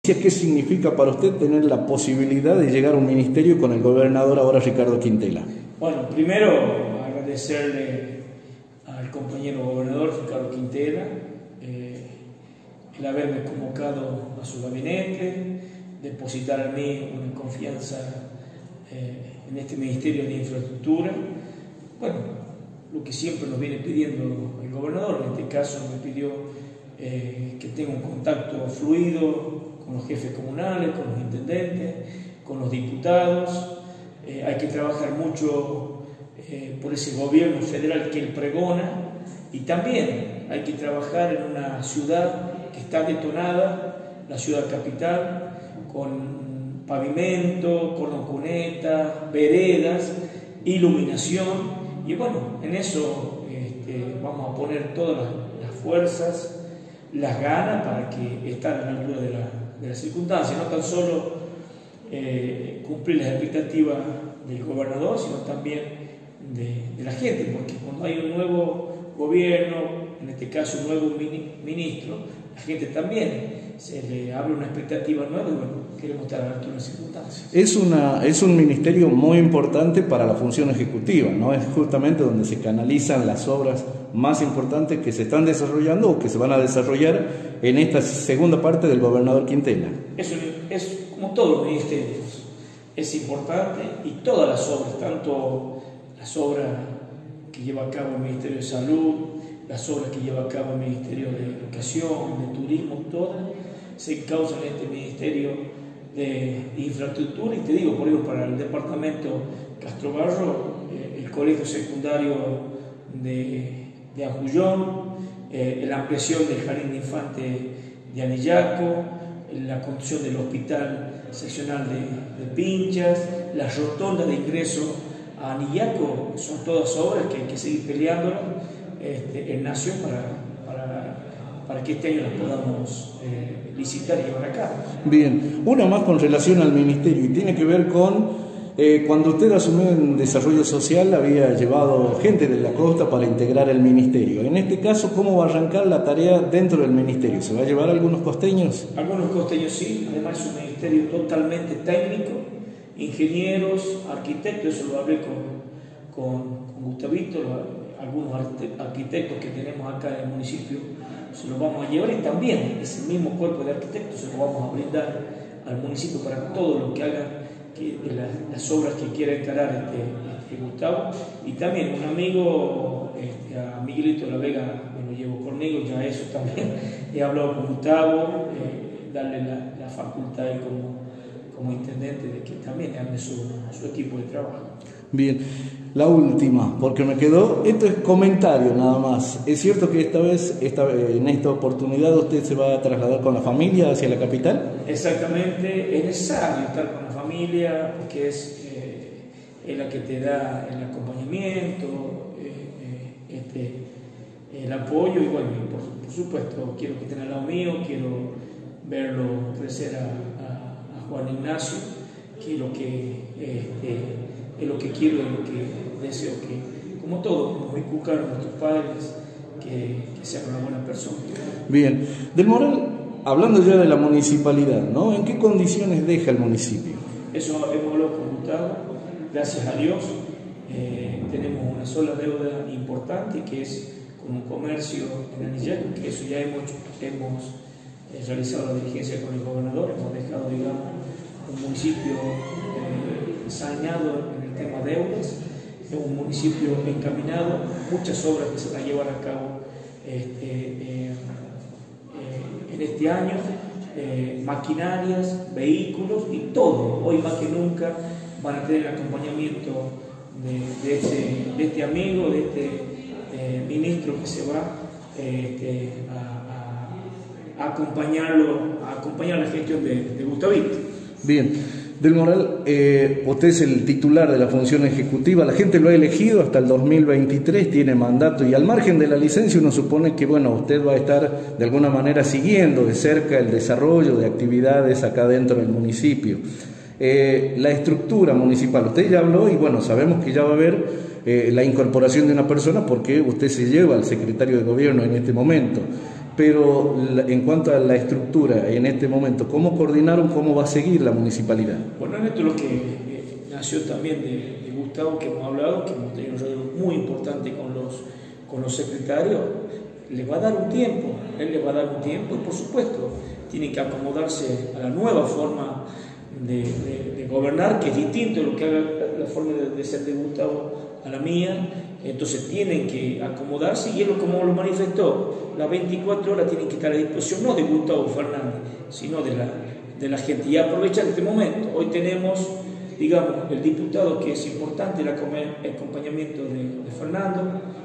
¿Qué significa para usted tener la posibilidad de llegar a un ministerio con el gobernador ahora Ricardo Quintela? Bueno, primero agradecerle al compañero gobernador Ricardo Quintela el haberme convocado a su gabinete, depositar en mí una confianza en este Ministerio de Infraestructura. Bueno, lo que siempre nos viene pidiendo el gobernador, en este caso me pidió que tenga un contacto fluido con los jefes comunales, con los intendentes, con los diputados. Hay que trabajar mucho por ese gobierno federal que él pregona, y también hay que trabajar en una ciudad que está detonada, la ciudad capital, con pavimento, cuneta, veredas, iluminación, y bueno, en eso vamos a poner todas las fuerzas, las ganas para que estar a la altura de las circunstancias, no tan solo cumplir las expectativas del gobernador, sino también de la gente, porque cuando hay un nuevo gobierno, en este caso un nuevo ministro, la gente también se le abre una expectativa nueva y bueno, queremos estar a la altura de las circunstancias. Es un ministerio muy importante para la función ejecutiva, ¿no? Es justamente donde se canalizan las obras más importantes que se están desarrollando o que se van a desarrollar en esta segunda parte del gobernador Quintela. Es como todos los ministerios, es importante, y todas las obras, tanto las obras que lleva a cabo el Ministerio de Salud, las obras que lleva a cabo el Ministerio de Educación, de Turismo, todas se causan en este Ministerio de Infraestructura. Y te digo, por ejemplo, para el departamento Castrobarro, el colegio secundario de Ajullón, la ampliación del jardín de infantes de Anillaco, la construcción del hospital seccional de Pinchas, las rotondas de ingreso a Anillaco, son todas obras que hay que seguir peleándolas en Nación para que este año las podamos licitar y llevar a cabo. Bien, una más con relación al ministerio, y tiene que ver con cuando usted asumió en Desarrollo Social, había llevado gente de la costa para integrar el ministerio. En este caso, ¿cómo va a arrancar la tarea dentro del ministerio? ¿Se va a llevar algunos costeños? Algunos costeños sí, además es un ministerio totalmente técnico, ingenieros, arquitectos, eso lo hablé con Gustavito, algunos arquitectos que tenemos acá en el municipio se los vamos a llevar, y también ese mismo cuerpo de arquitectos se lo vamos a brindar al municipio para todo lo que hagan las obras que quiera encarar Gustavo. Y también un amigo, a Miguelito de la Vega, me lo llevo conmigo, ya eso también he hablado con Gustavo, darle la facultad como intendente de que también arme su equipo de trabajo. Bien, la última, porque me quedó, esto es comentario nada más. ¿Es cierto que en esta oportunidad usted se va a trasladar con la familia hacia la capital? Exactamente, es necesario estar con la familia porque es la que te da el acompañamiento, el apoyo, y bueno, por supuesto quiero que estén al lado mío, quiero verlo crecer a Juan Ignacio, que es lo que quiero, es lo que deseo, que como todo, como inculcaron nuestros padres, que sea una buena persona. Bien, Del Moral, hablando ya de la municipalidad, ¿no? ¿En qué condiciones deja el municipio? Eso hemos hablado con Gustavo, gracias a Dios, tenemos una sola deuda importante, que es con un comercio en Anillaco, que eso ya hemos realizado la diligencia con el gobernador, hemos dejado, digamos, un municipio saneado en el tema deudas, un municipio encaminado, muchas obras que se van a llevar a cabo en este año, maquinarias, vehículos y todo. Hoy más que nunca van a tener el acompañamiento de este amigo, de este ministro que se va a acompañar la gestión de Gustavito. Bien. Del Moral, usted es el titular de la función ejecutiva, la gente lo ha elegido hasta el 2023, tiene mandato, y al margen de la licencia uno supone que bueno, usted va a estar de alguna manera siguiendo de cerca el desarrollo de actividades acá dentro del municipio. La estructura municipal, usted ya habló y bueno, sabemos que ya va a haber la incorporación de una persona porque usted se lleva al secretario de gobierno en este momento. Pero en cuanto a la estructura, en este momento, ¿cómo coordinaron, cómo va a seguir la municipalidad? Bueno, esto es lo que nació también de Gustavo, que hemos hablado, que hemos tenido un rollo muy importante con los secretarios. Le va a dar un tiempo, él le va a dar un tiempo y por supuesto tiene que acomodarse a la nueva forma de gobernar, que es distinto a lo que haga la forma de ser de Gustavo a la mía. Entonces tienen que acomodarse y él, como lo manifestó, las 24 horas tienen que estar a disposición no de Gustavo Fernández, sino de la gente. Y aprovechar este momento. Hoy tenemos, digamos, el diputado, que es importante, el acompañamiento de Fernando,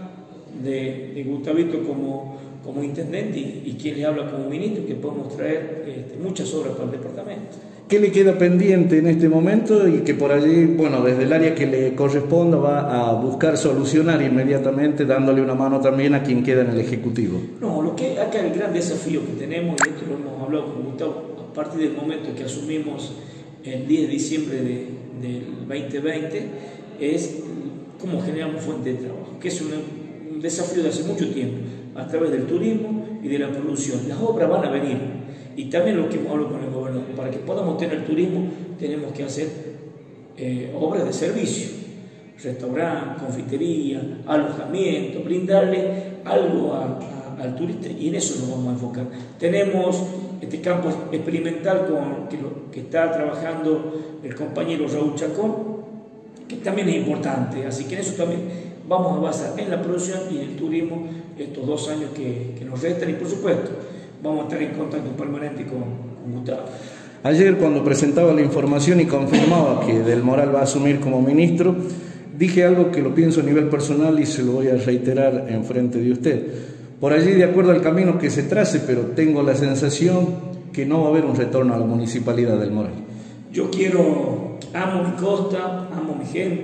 de Gustavito como intendente y quien le habla como ministro, que podemos traer muchas obras para el departamento. ¿Qué le queda pendiente en este momento y que por allí, bueno, desde el área que le corresponda va a buscar solucionar inmediatamente, dándole una mano también a quien queda en el Ejecutivo? No, lo que acá el gran desafío que tenemos, y esto lo hemos hablado con Gustavo, a partir del momento que asumimos el 10 de diciembre del 2020, es cómo generamos fuente de trabajo, que es un desafío de hace mucho tiempo, a través del turismo y de la producción. Las obras van a venir. Y también lo que hemos hablado con el gobernador, para que podamos tener turismo tenemos que hacer obras de servicio, restaurante, confitería, alojamiento, brindarle algo al turista, y en eso nos vamos a enfocar. Tenemos este campo experimental que está trabajando el compañero Raúl Chacón, que también es importante, así que en eso también vamos a basar en la producción y en el turismo estos 2 años que nos restan, y por supuesto vamos a estar en contacto permanente con Gustavo. Ayer, cuando presentaba la información y confirmaba que Del Moral va a asumir como ministro, dije algo que lo pienso a nivel personal y se lo voy a reiterar en frente de usted. Por allí, de acuerdo al camino que se trace, pero tengo la sensación que no va a haber un retorno a la municipalidad del Moral. Yo amo mi costa, amo mi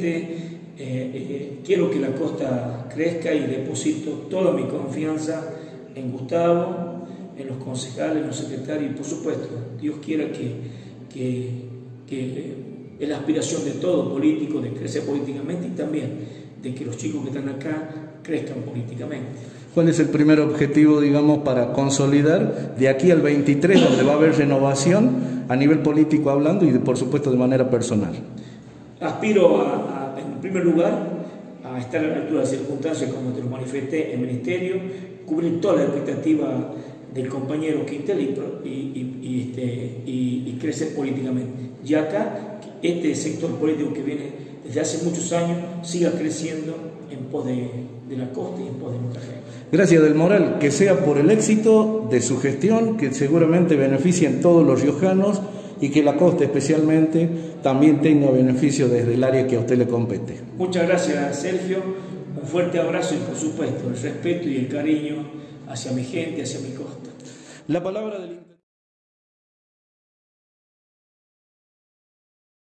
gente, quiero que la costa crezca y deposito toda mi confianza en Gustavo, en los concejales, en los secretarios, y por supuesto, Dios quiera que es la aspiración de todo político, de crecer políticamente y también de que los chicos que están acá crezcan políticamente. ¿Cuál es el primer objetivo, digamos, para consolidar de aquí al 23, donde va a haber renovación a nivel político hablando y, por supuesto, de manera personal? Aspiro, en primer lugar, a estar a la altura de las circunstancias, como te lo manifesté en el Ministerio, cubrir toda la expectativa del compañero Quintel y crecer políticamente. Y acá, este sector político que viene desde hace muchos años siga creciendo en pos de la costa y en pos de nuestra gente. Gracias, Del Moral, que sea por el éxito de su gestión, que seguramente beneficie a todos los riojanos y que la costa especialmente también tenga beneficio desde el área que a usted le compete. Muchas gracias, Sergio. Un fuerte abrazo y, por supuesto, el respeto y el cariño hacia mi gente, hacia mi costa. La palabra del